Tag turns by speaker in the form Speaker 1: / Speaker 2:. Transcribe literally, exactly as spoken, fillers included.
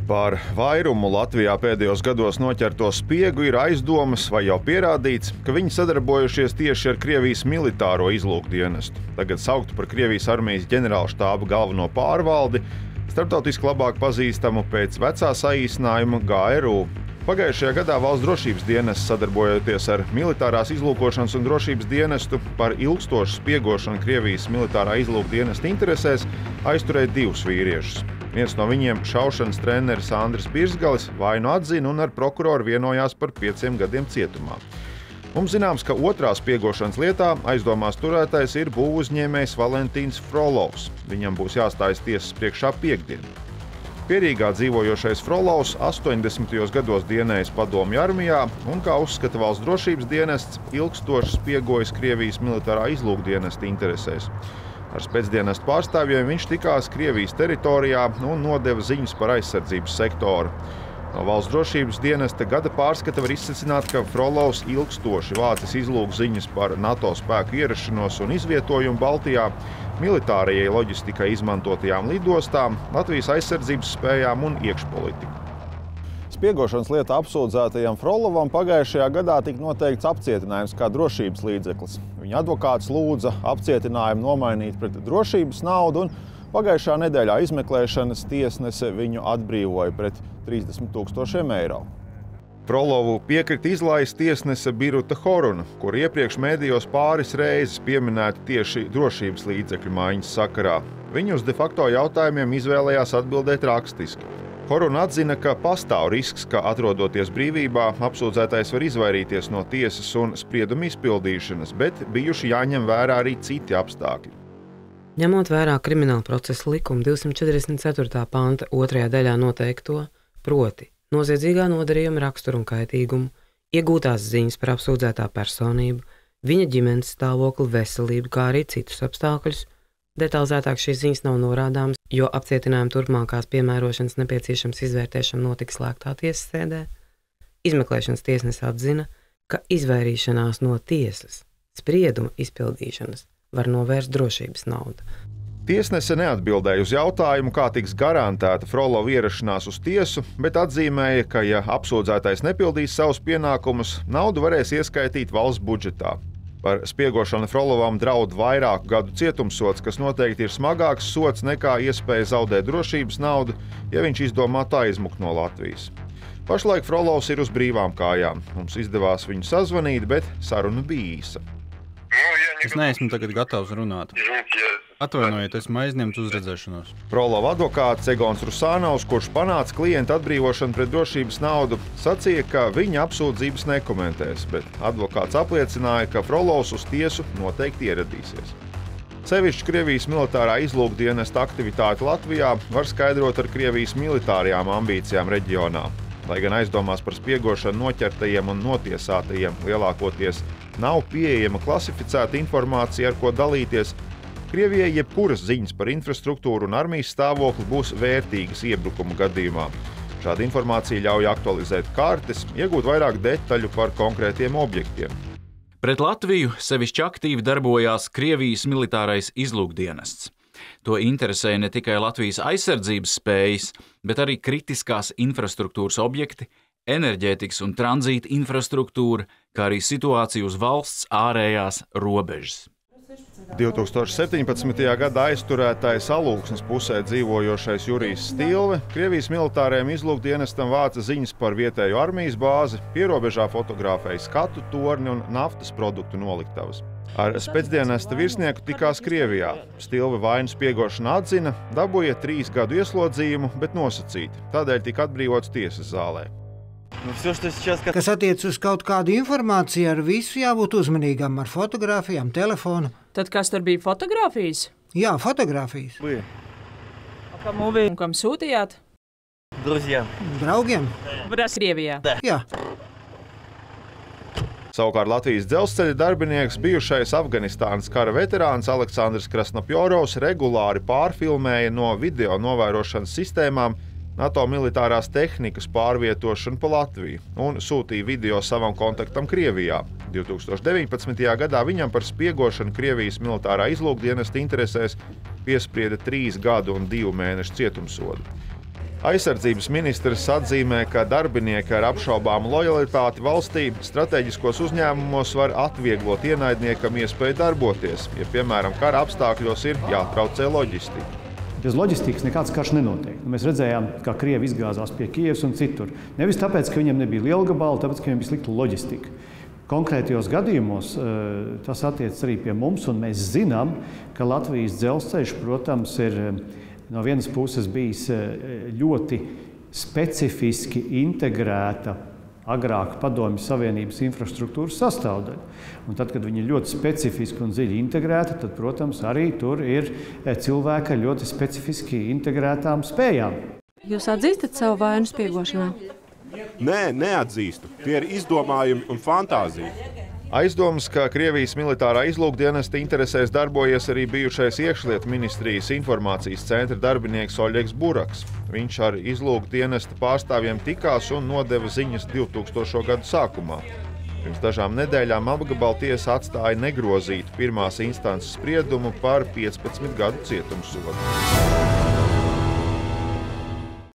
Speaker 1: Par vairumu Latvijā pēdējos gados noķerto spiegu ir aizdomas vai jau pierādīts, ka viņi sadarbojušies tieši ar Krievijas militāro izlūkdienestu. Tagad sauktu par Krievijas armijas ģenerālštāba galveno pārvaldi, starptautiski labāk pazīstamu pēc vecā saīsinājuma G R U. Pagājušajā gadā Valsts drošības dienests, sadarbojoties ar militārās izlūkošanas un drošības dienestu par ilgstošu spiegošanu Krievijas militārā izlūkdienesta interesēs, aizturēja divus vīriešus. Viens no viņiem, šaušanas treneris Andris Pirsgalis, vainu atzina un ar prokuroru vienojās par pieciem gadiem cietumā. Mums zināms, ka otrā spiegošanas lietā aizdomās turētais ir būvuzņēmējs Valentīns Frolovs. Viņam būs jāstājas tiesas priekšā piektdien. Pierīgā dzīvojošais Frolovs astoņdesmitajos gados dienējis Padomju armijā un, kā uzskata Valsts drošības dienests, ilgstoši spiegojas Krievijas militārā izlūkdienesta interesēs. Ar spēcdienestu pārstāvjiem viņš tikās Krievijas teritorijā un nodeva ziņas par aizsardzības sektoru. No Valsts drošības dienesta gada pārskata var izsecināt, ka Frolovs ilgstoši vācis izlūk ziņas par NATO spēku ierašanos un izvietojumu Baltijā, militārajai loģistikai izmantotajām lidostām, Latvijas aizsardzības spējām un iekšpolitiku. Spiegošanas lietā apsūdzētajam Frolovam pagājušajā gadā tika noteikts apcietinājums kā drošības līdzeklis. Viņa advokāts lūdza apcietinājumu nomainīt pret drošības naudu, un pagājušā nedēļā izmeklēšanas tiesnese viņu atbrīvoja pret trīsdesmit tūkstošiem eiro. Frolovu piekrita izlaist tiesnese Biruta Horuna, kur iepriekš mēdījos pāris reizes pieminēta tieši drošības līdzekļu maiņas sakarā. Viņu uz de facto jautājumiem izvēlējās atbildēt rakstiski. Horuna atzina, ka pastāv risks, ka atrodoties brīvībā, apsūdzētais var izvairīties no tiesas un sprieduma izpildīšanas, bet bijuši jāņem vērā arī citi apstākļi.
Speaker 2: Ņemot vērā Krimināla procesa likuma divsimt četrdesmit ceturtā panta otrajā daļā noteikto, proti noziedzīgā nodarījuma raksturu un kaitīgumu, iegūtās ziņas par apsūdzētā personību, viņa ģimenes stāvokli, veselību, kā arī citus apstākļus. Detalizētāk šīs ziņas nav norādāmas, jo apcietinājuma turpmākās piemērošanas nepieciešams izvērtēšana notiks slēgtā tiesas sēdē. Izmeklēšanas tiesnesis atzina, ka izvairīšanās no tiesas sprieduma izpildīšanas var novērst drošības naudu.
Speaker 1: Tiesnese neatbildēja uz jautājumu, kā tiks garantēta Frolova ierašanās uz tiesu, bet atzīmēja, ka, ja apsūdzētais nepildīs savus pienākumus, naudu varēs ieskaitīt valsts budžetā. Par spiegošanu Frolovam draud vairāku gadu cietumsods, kas noteikti ir smagāks sods nekā iespēja zaudēt drošības naudu, ja viņš izdomātu aizmukt no Latvijas. Pašlaik Frolovs ir uz brīvām kājām. Mums izdevās viņu sazvanīt, bet saruna bija īsa.
Speaker 3: Es neesmu tagad gatavs runāt. Atvainojiet, esmu aizņemts uz redzēšanos.
Speaker 1: Frolova advokāts Egons Rusānovs, kurš panāca klienta atbrīvošanu pret drošības naudu, sacīja, ka viņa apsūdzības nekomentēs, bet advokāts apliecināja, ka Frolovs uz tiesu noteikti ieradīsies. Sevišķi Krievijas militārā izlūkdienesta aktivitāti Latvijā var skaidrot ar Krievijas militārajām ambīcijām reģionā. Lai gan aizdomās par spiegošanu noķertajiem un notiesātajiem lielākoties nav pieejama klasificēta informācija, ar ko dalīties, Krievijai jebkuras ziņas par infrastruktūru un armijas stāvokli būs vērtīgas iebrukuma gadījumā. Šāda informācija ļauj aktualizēt kartes, iegūt vairāk detaļu par konkrētiem objektiem.
Speaker 4: Pret Latviju sevišķi aktīvi darbojās Krievijas militārais izlūkdienests. To interesēja ne tikai Latvijas aizsardzības spējas, bet arī kritiskās infrastruktūras objekti, enerģētikas un tranzīta infrastruktūra, kā arī situācija uz valsts ārējās robežas.
Speaker 1: divtūkstoš septiņpadsmitajā gadā aizturētais Alūksnes pusē dzīvojošais Jurijs Stilve Krievijas militārajam izlūkdienestam vāca ziņas par vietējo armijas bāzi, pierobežā fotografēja skatu torni un naftas produktu noliktavas. Ar spēcdienesta virsnieku tikās Krievijā. Stilve vainu spiegošanu atzina, dabūja trīs gadu ieslodzījumu, bet nosacīti. Tādēļ tika atbrīvots tiesas zālē.
Speaker 5: Kas attiec uz kaut kādu informāciju, ar visu jābūt uzmanīgam, ar fotogrāfijām, telefonu.
Speaker 6: Tad kas tur bija fotogrāfijas?
Speaker 5: Jā, fotogrāfijas.
Speaker 6: Kam uvi un kam sūtījāt?
Speaker 5: Draugiem?
Speaker 6: Krievijā.
Speaker 5: Jā.
Speaker 1: Savukārt Latvijas dzelzceļa darbinieks, bijušais Afganistānas kara veterāns Aleksandrs Krasnopjorovs regulāri pārfilmēja no video novērošanas sistēmām NATO militārās tehnikas pārvietošanu pa Latviju un sūtīja video savam kontaktam Krievijā. divtūkstoš deviņpadsmitajā gadā viņam par spiegošanu Krievijas militārā izlūkdienesta interesēs piesprieda trīs gadu un divu mēnešu cietumsodu. Aizsardzības ministrs atzīmē, ka darbinieki ar apšaubāmu lojalitāti valstī strateģiskos uzņēmumos var atvieglot ienaidniekam iespēju darboties, ja, piemēram, kara apstākļos ir jātraucē loģistika.
Speaker 7: Bez loģistikas nekāds karš nenotiek. Mēs redzējām, kā Krievi izgāzās pie Kijevas un citur. Nevis tāpēc, ka viņiem nebija liela gabala, tāpēc, ka viņiem bija slikta loģistika. Konkrētajos gadījumos tas attiecas arī pie mums, un mēs zinām, ka Latvijas dzelzceļš, protams, ir no vienas puses bijis ļoti specifiski integrēta agrāk Padomju Savienības infrastruktūras sastāvdaļa. Un tad, kad viņi ir ļoti specifiski un dziļi integrēti, tad, protams, arī tur ir cilvēki ar ļoti specifiski integrētām spējām.
Speaker 8: Jūs atzīstat savu vainu spiegošanā?
Speaker 9: Nē, neatzīstu. Tie ir izdomājumi un fantāzija.
Speaker 1: Aizdomas, ka Krievijas militārā izlūkdienesta interesēs darbojies arī bijušais iekšlietu ministrijas informācijas centra darbinieks Oļegs Buraks. Viņš ar izlūkdienesta pārstāvjiem tikās un nodeva ziņas divtūkstošo gadu sākumā. Pirms dažām nedēļām apgabala tiesa atstāja negrozītu pirmās instances spriedumu par piecpadsmit gadu cietumsodu.